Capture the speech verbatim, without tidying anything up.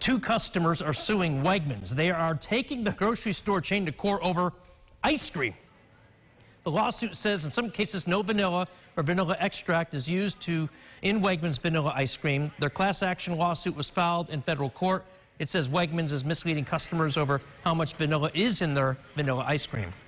Two customers are suing Wegmans. They are taking the grocery store chain to court over ice cream. The lawsuit says in some cases no vanilla or vanilla extract is used to in Wegmans vanilla ice cream. Their class action lawsuit was filed in federal court. It says Wegmans is misleading customers over how much vanilla is in their vanilla ice cream.